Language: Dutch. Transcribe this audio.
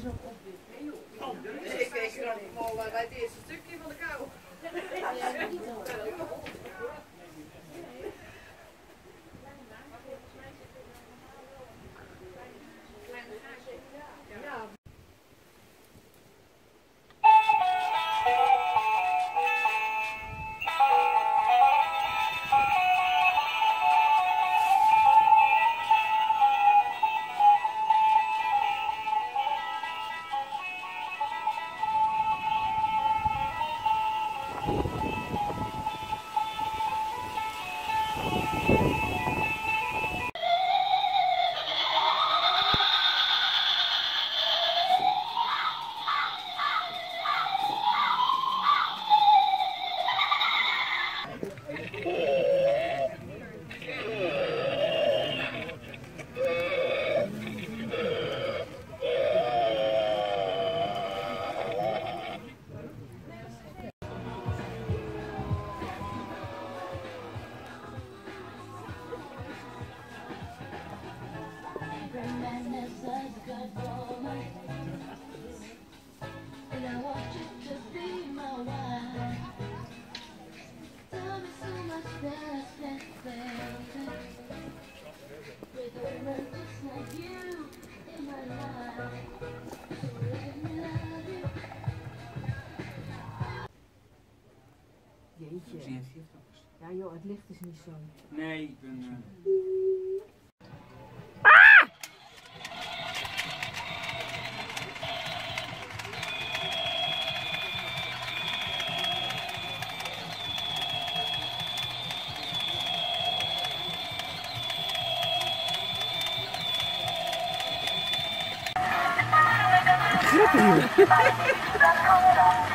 Ik weet er allemaal bij het eerste stukje van de kou. Jeetje. Ja joh, het licht is niet zo. Nee, ik ben... Grappig.